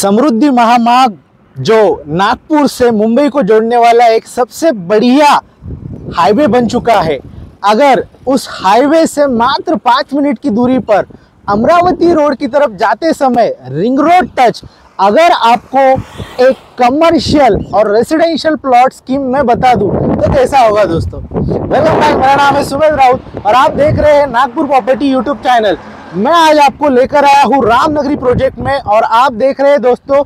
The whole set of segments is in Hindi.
समृद्धि महामार्ग जो नागपुर से मुंबई को जोड़ने वाला एक सबसे बढ़िया हाईवे बन चुका है। अगर उस हाईवे से मात्र 5 मिनट की दूरी पर अमरावती रोड की तरफ जाते समय रिंग रोड टच अगर आपको एक कमर्शियल और रेसिडेंशियल प्लॉट स्कीम में बता दूं तो कैसा होगा दोस्तों। वेलकम बैक, मेरा नाम है सुमेध राउत और आप देख रहे हैं नागपुर प्रॉपर्टी यूट्यूब चैनल। मैं आज आपको लेकर आया हूँ रामनगरी प्रोजेक्ट में और आप देख रहे हैं दोस्तों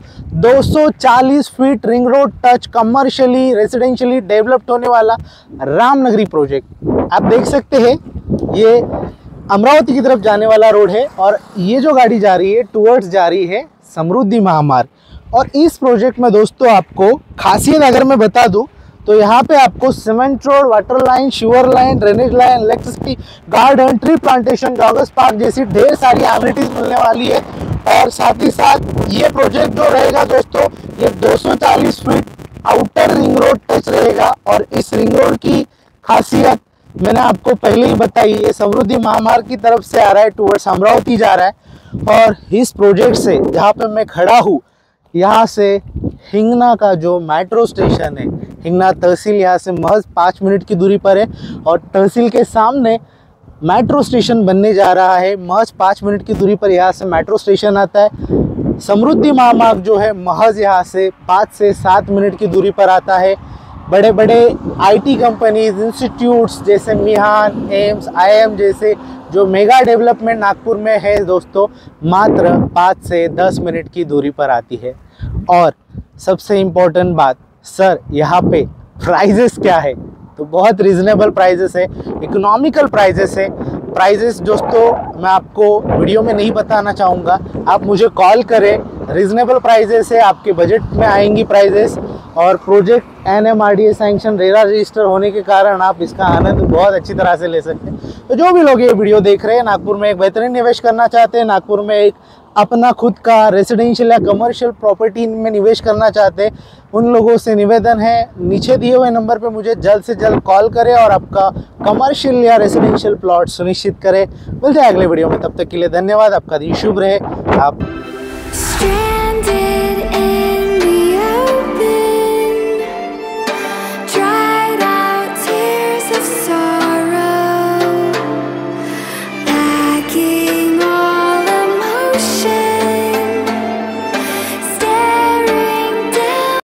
240 feet ring road touch commercially residentially developed होने वाला रामनगरी प्रोजेक्ट। आप देख सकते हैं ये अमरावती की तरफ जाने वाला रोड है और ये जो गाड़ी जा रही है टूवर्ड्स जा रही है समृद्धि महामार्ग। और इस प्रोजेक्ट में दोस्तों आपको खासियत अगर मैं बता दूं तो यहाँ पे आपको cement road, water line, sewer line, drainage line, electricity, garden, tree plantation, joggers park जैसी ढेर सारी एमिनिटीज मिलने वाली है। और साथ ही साथ ये प्रोजेक्ट जो रहेगा दोस्तों ये 240 feet outer ring road touch रहेगा। और इस रिंग रोड की खासियत मैंने आपको पहले ही बताई, ये समृद्धि महामार्ग की तरफ से आ रहा है, टूवर्ड्स अमरावती जा रहा है। और इस प्रोजेक्ट से जहाँ पे मैं खड़ा हूँ यहाँ से हिंगना का जो मेट्रो स्टेशन है, हिंगना तहसील यहाँ से महज 5 मिनट की दूरी पर है। और तहसील के सामने मेट्रो स्टेशन बनने जा रहा है, महज 5 मिनट की दूरी पर यहाँ से मेट्रो स्टेशन आता है। समृद्धि महामार्ग जो है महज यहाँ से 5 से 7 मिनट की दूरी पर आता है। बड़े बड़े आईटी कंपनीज, इंस्टीट्यूट्स जैसे मिहान, एम्स, आईआईएम जैसे जो मेगा डेवलपमेंट नागपुर में है दोस्तों मात्र 5 से 10 मिनट की दूरी पर आती है। और सबसे इम्पोर्टेंट बात सर, यहाँ पे प्राइजेस क्या है? तो बहुत रिजनेबल प्राइजेस है, इकोनॉमिकल प्राइजेस है। प्राइजेस दोस्तों मैं आपको वीडियो में नहीं बताना चाहूँगा, आप मुझे कॉल करें। रिजनेबल प्राइजेस है, आपके बजट में आएंगी प्राइजेस। और project NMRDA sanction RERA register होने के कारण आप इसका आनंद बहुत अच्छी तरह से ले सकते हैं। तो जो भी लोग ये वीडियो देख रहे हैं नागपुर में एक बेहतरीन निवेश करना चाहते हैं, नागपुर में एक अपना खुद का रेसिडेंशियल या कमर्शियल प्रॉपर्टी में निवेश करना चाहते हैं, उन लोगों से निवेदन है नीचे दिए हुए नंबर पे मुझे जल्द से जल्द कॉल करें और आपका कमर्शियल या रेसिडेंशियल प्लॉट सुनिश्चित करें। मिलते हैं अगले वीडियो में, तब तक के लिए धन्यवाद। आपका दिन शुभ रहे। आप